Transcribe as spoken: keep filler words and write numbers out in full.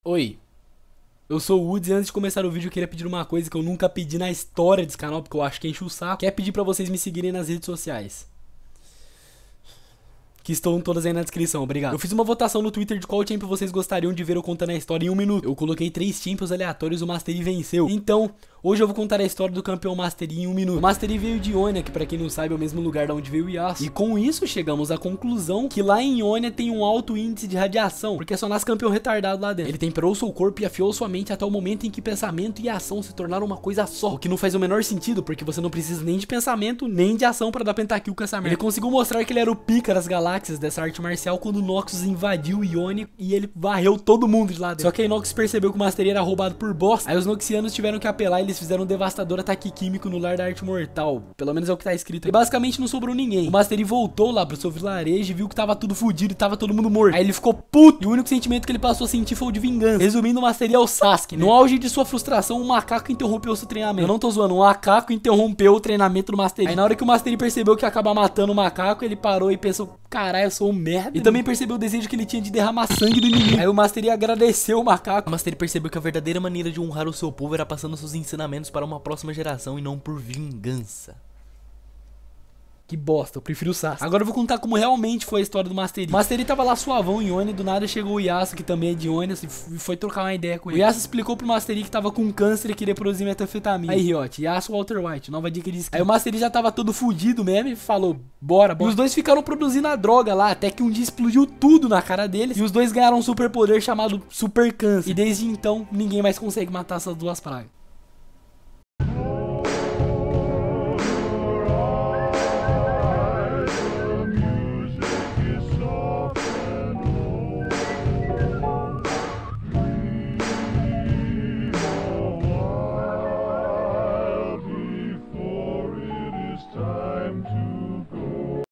Oi, eu sou o Woods e antes de começar o vídeo eu queria pedir uma coisa que eu nunca pedi na história desse canal, porque eu acho que enche o saco, que é pedir pra vocês me seguirem nas redes sociais, que estão todas aí na descrição, obrigado. Eu fiz uma votação no Twitter de qual champion vocês gostariam de ver eu contando a história em um minuto. Eu coloquei três champions aleatórios e o Mastery venceu. Então, hoje eu vou contar a história do campeão Mastery em um minuto. O Mastery veio de Ionia, que pra quem não sabe é o mesmo lugar de onde veio o Yasuo. E com isso chegamos à conclusão que lá em Ionia tem um alto índice de radiação, porque só nasce campeão retardado lá dentro. Ele temperou seu corpo e afiou sua mente até o momento em que pensamento e ação se tornaram uma coisa só. O que não faz o menor sentido, porque você não precisa nem de pensamento, nem de ação pra dar pentakill com essa merda. Ele conseguiu mostrar que ele era o pica das galáxias dessa arte marcial quando o Noxus invadiu Ionia e ele varreu todo mundo de lá dentro. Só que aí Noxus percebeu que o Mastery era roubado por bosta. Aí os Noxianos tiveram que apelar e eles fizeram um devastador ataque químico no lar da arte mortal. Pelo menos é o que tá escrito. E basicamente não sobrou ninguém. O Mastery voltou lá pro seu vilarejo e viu que tava tudo fudido e tava todo mundo morto. Aí ele ficou puto. E o único sentimento que ele passou a sentir foi o de vingança. Resumindo, o Mastery é o Sasuke, né? No auge de sua frustração, um macaco interrompeu seu treinamento. Eu não tô zoando, um macaco interrompeu o treinamento do Mastery. Aí na hora que o Mastery percebeu que ia acabar matando o macaco, ele parou e pensou: caralho, eu sou um merda. E também percebeu o desejo que ele tinha de derramar sangue do inimigo. Aí o Mastery agradeceu o macaco. O Mastery percebeu que a verdadeira maneira de honrar o seu povo era passando seus ensinamentos para uma próxima geração e não por vingança. Que bosta, eu prefiro o Sasuke. Agora eu vou contar como realmente foi a história do Mastery. O Mastery tava lá suavão em Ionia e do nada chegou o Yasuo, que também é de Ionia, e foi trocar uma ideia com ele. O Yasuo explicou pro Mastery que tava com câncer e queria produzir metanfetamina. Aí, Riot, Yasuo Walter White, nova dica de skin. Aí o Mastery já tava todo fudido mesmo e falou: bora, bora. E os dois ficaram produzindo a droga lá, até que um dia explodiu tudo na cara deles. E os dois ganharam um superpoder chamado Super Câncer. E desde então, ninguém mais consegue matar essas duas pragas.